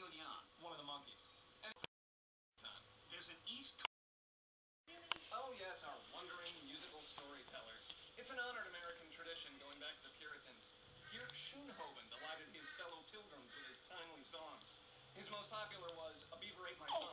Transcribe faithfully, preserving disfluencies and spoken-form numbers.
Leon? One of the monkeys. And There's an East oh yes, our wandering musical storytellers. It's an honored American tradition going back to the Puritans. Here, Schoonhoven delighted his fellow pilgrims with his timely songs. His most popular was A Beaver Ate My Son.